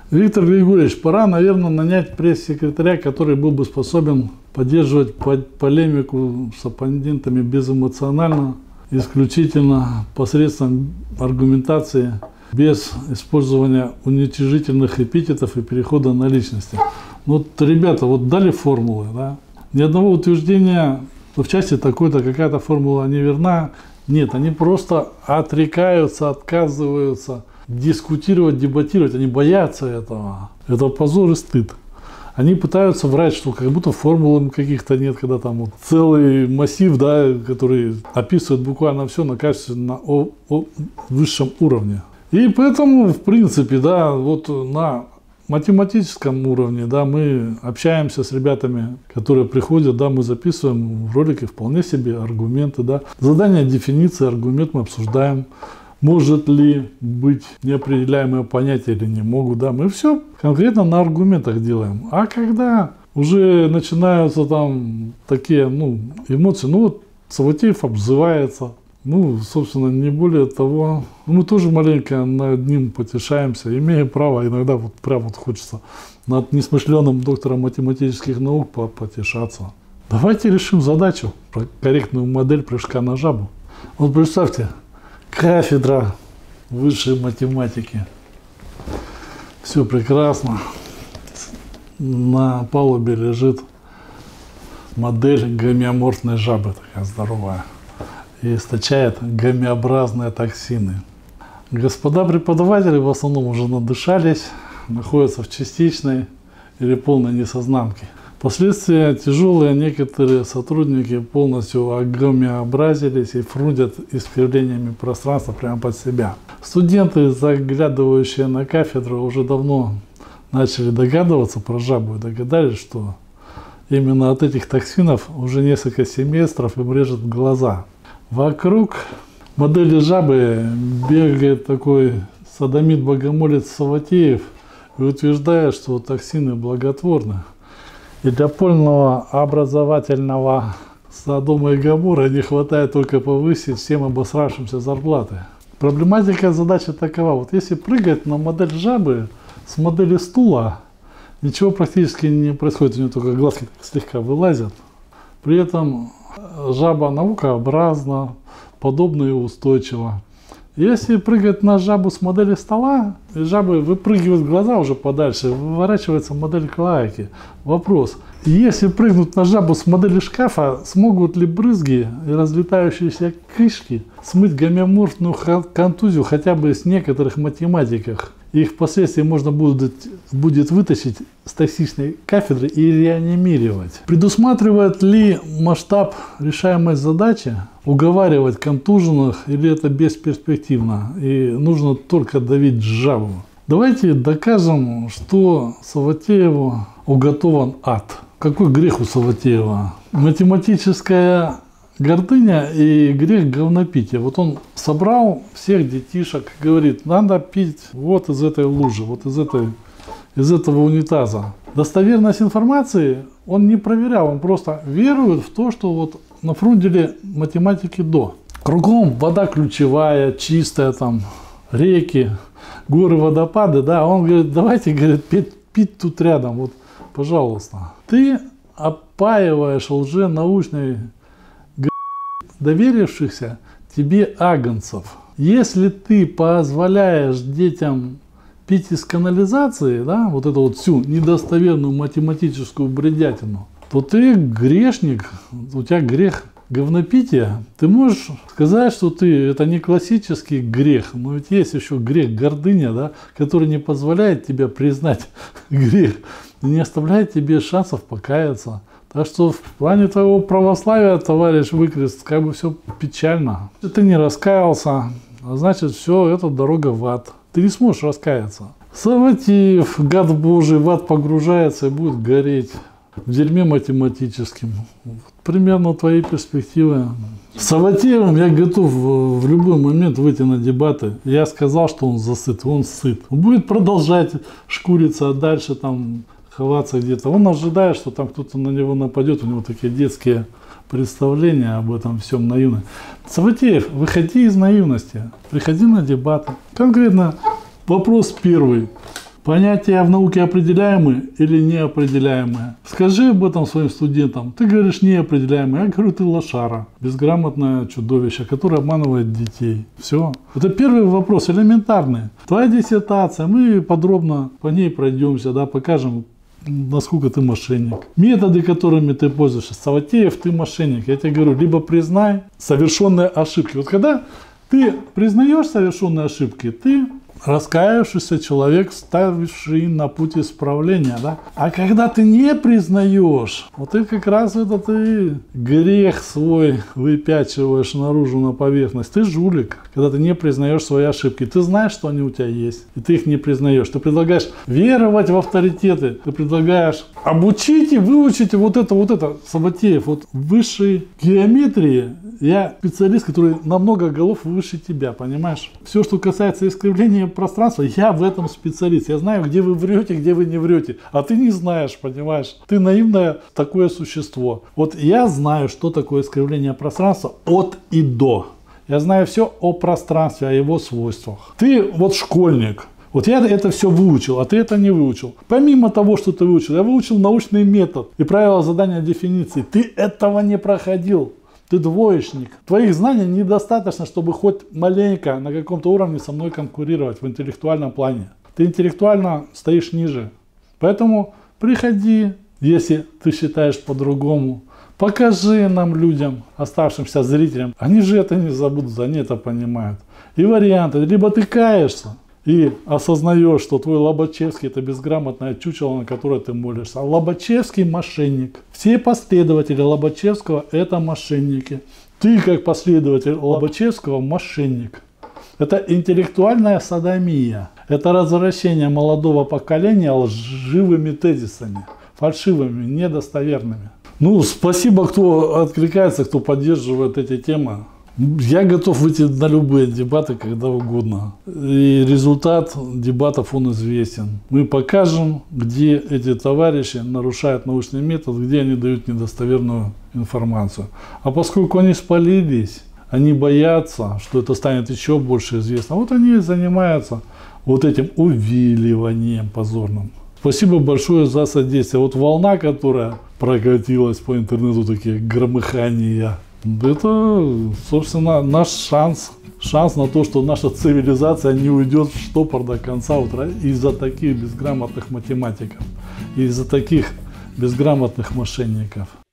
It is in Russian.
Виктор Григорьевич, пора, наверное, нанять пресс-секретаря, который был бы способен поддерживать полемику с оппонентами безэмоционально, исключительно посредством аргументации, без использования уничижительных эпитетов и перехода на личности. Вот, ребята, вот дали формулы, да? Ни одного утверждения, что в части такой-то какая-то формула неверна. Нет, они просто отрекаются, отказываются дискутировать, дебатировать. Они боятся этого. Это позор и стыд. Они пытаются врать, что как будто формул каких-то нет, когда там вот целый массив, да, который описывает буквально все на качестве, на высшем уровне. И поэтому, в принципе, да, вот на математическом уровне, да, мы общаемся с ребятами, которые приходят, да, мы записываем в ролике вполне себе аргументы, да. Задание дефиниции, аргумент мы обсуждаем. Может ли быть неопределяемое понятие или не могут, да. Мы все конкретно на аргументах делаем. А когда уже начинаются там такие, эмоции, вот Саватеев обзывается. Собственно, не более того, мы тоже маленько над ним потешаемся, имеем право, иногда вот прям вот хочется над несмышленным доктором математических наук потешаться. Давайте решим задачу про корректную модель прыжка на жабу. Вот представьте, кафедра высшей математики. Все прекрасно. На палубе лежит модель гомеоморфной жабы, такая здоровая. И источает гомеобразные токсины. Господа преподаватели в основном уже надышались, находятся в частичной или полной несознанке. Последствия тяжелые, некоторые сотрудники полностью огомеобразились и фрунзят искривлениями пространства прямо под себя. Студенты, заглядывающие на кафедру, уже давно начали догадываться про жабу и догадались, что именно от этих токсинов уже несколько семестров им режет глаза. Вокруг модели жабы бегает такой садомит-богомолец Саватеев и утверждает, что токсины благотворны. И для полного образовательного Содома и Гоморры не хватает только повысить всем обосравшимся зарплаты. Проблематика задачи такова. Вот если прыгать на модель жабы с модели стула, ничего практически не происходит, у нее только глазки слегка вылазят. При этом жаба наукообразна, подобна и устойчива. Если прыгать на жабу с модели стола, и жабы выпрыгивают глаза уже подальше, выворачивается модель клоаки. Вопрос: если прыгнуть на жабу с модели шкафа, смогут ли брызги и разлетающиеся кишки смыть гомеоморфную контузию хотя бы с некоторых математиках? Их впоследствии можно будет вытащить с токсичной кафедры и реанимировать. Предусматривает ли масштаб решаемой задачи уговаривать контуженных, или это бесперспективно и нужно только давить жабу? Давайте докажем, что Саватееву уготован ад. Какой грех у Саватеева? Математическая гордыня и грех говнопития. Вот он собрал всех детишек, говорит, надо пить вот из этой лужи, вот из этого унитаза. Достоверность информации он не проверял, он просто верует в то, что вот на фрунзеле математики до. Кругом вода ключевая, чистая, там реки, горы, водопады, да. Он говорит, давайте, говорит, пить тут рядом, вот, пожалуйста. Ты опаиваешь лженаучной доверившихся тебе агнцев. Если ты позволяешь детям пить из канализации, да, вот эту вот всю недостоверную математическую бредятину, то ты грешник, у тебя грех говнопития. Ты можешь сказать, что это не классический грех, но ведь есть еще грех гордыня, да, который не позволяет тебе признать грех, не оставляет тебе шансов покаяться. Так что в плане твоего православия, товарищ Выкрест, как бы все печально. Если ты не раскаялся, значит все, это дорога в ад. Ты не сможешь раскаяться. Саватеев, гад божий, в ад погружается и будет гореть в дерьме математическим. Примерно твои перспективы. С Саватеевым я готов в любой момент выйти на дебаты. Я сказал, что он засыт, он сыт. Он будет продолжать шкуриться, а дальше там ховаться где-то. Он ожидает, что там кто-то на него нападет, у него такие детские представления об этом всем наивно. Саватеев, выходи из наивности, приходи на дебаты. Конкретно вопрос первый. Понятия в науке определяемые или неопределяемые? Скажи об этом своим студентам. Ты говоришь неопределяемые, я говорю, ты лошара, безграмотное чудовище, которое обманывает детей. Все. Это первый вопрос, элементарный. Твоя диссертация, мы подробно по ней пройдемся, да, покажем, насколько ты мошенник. Методы, которыми ты пользуешься. Саватеев, ты мошенник. Я тебе говорю, либо признай совершенные ошибки. Вот когда ты признаешь совершенные ошибки, ты раскаявшийся человек, ставивший на путь исправления, да? А когда ты не признаешь, вот ты как раз это ты грех свой выпячиваешь наружу на поверхность. Ты жулик, когда ты не признаешь свои ошибки. Ты знаешь, что они у тебя есть, и ты их не признаешь. Ты предлагаешь веровать в авторитеты, ты предлагаешь обучите, выучите вот это. Саватеев, вот в высшей геометрии я специалист, который на много голов выше тебя, понимаешь? Все, что касается искривления пространства, я в этом специалист. Я знаю, где вы врете, где вы не врете. А ты не знаешь, понимаешь? Ты наивное такое существо. Вот я знаю, что такое искривление пространства от и до. Я знаю все о пространстве, о его свойствах. Ты вот школьник. Вот я это все выучил, а ты это не выучил. Помимо того, что ты выучил, я выучил научный метод и правила задания дефиниции. Ты этого не проходил. Ты двоечник. Твоих знаний недостаточно, чтобы хоть маленько на каком-то уровне со мной конкурировать в интеллектуальном плане. Ты интеллектуально стоишь ниже. Поэтому приходи, если ты считаешь по-другому. Покажи нам, людям, оставшимся зрителям. Они же это не забудут, они это понимают. И варианты. Либо ты каешься и осознаешь, что твой Лобачевский — это безграмотное чучело, на которое ты молишься. А Лобачевский — мошенник. Все последователи Лобачевского — это мошенники. Ты, как последователь Лобачевского, мошенник. Это интеллектуальная содомия. Это развращение молодого поколения лживыми тезисами, фальшивыми, недостоверными. Ну, спасибо, кто откликается, кто поддерживает эти темы. Я готов выйти на любые дебаты, когда угодно. И результат дебатов, он известен. Мы покажем, где эти товарищи нарушают научный метод, где они дают недостоверную информацию. А поскольку они спалились, они боятся, что это станет еще больше известно. Вот они и занимаются вот этим увиливанием позорным. Спасибо большое за содействие. Вот волна, которая прокатилась по интернету, такие громыхания. Это, собственно, наш шанс на то, что наша цивилизация не уйдет в штопор до конца утра из-за таких безграмотных математиков, из-за таких безграмотных мошенников.